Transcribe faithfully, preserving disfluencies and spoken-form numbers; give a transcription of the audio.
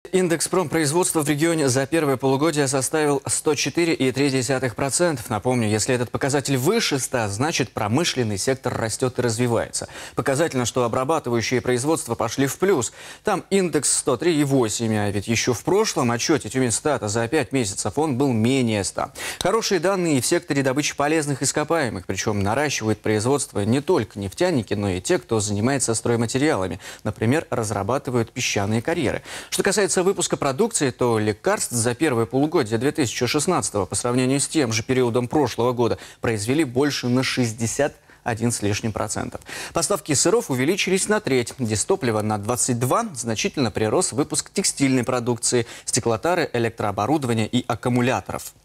Индекс промпроизводства в регионе за первое полугодие составил сто четыре и три десятых процента. Напомню, если этот показатель выше ста, значит промышленный сектор растет и развивается. Показательно, что обрабатывающие производства пошли в плюс. Там индекс сто три и восемь, а ведь еще в прошлом отчете Тюменстата за пять месяцев он был менее ста. Хорошие данные и в секторе добычи полезных ископаемых, причем наращивают производство не только нефтяники, но и те, кто занимается стройматериалами. Например, разрабатывают песчаные карьеры. Что касается выпуска продукции, то лекарств за первое полугодие две тысячи шестнадцатого по сравнению с тем же периодом прошлого года произвели больше на шестьдесят один с лишним процентов. Поставки сыров увеличились на треть, дистоплива на двадцать два, значительно прирос выпуск текстильной продукции, стеклотары, электрооборудования и аккумуляторов.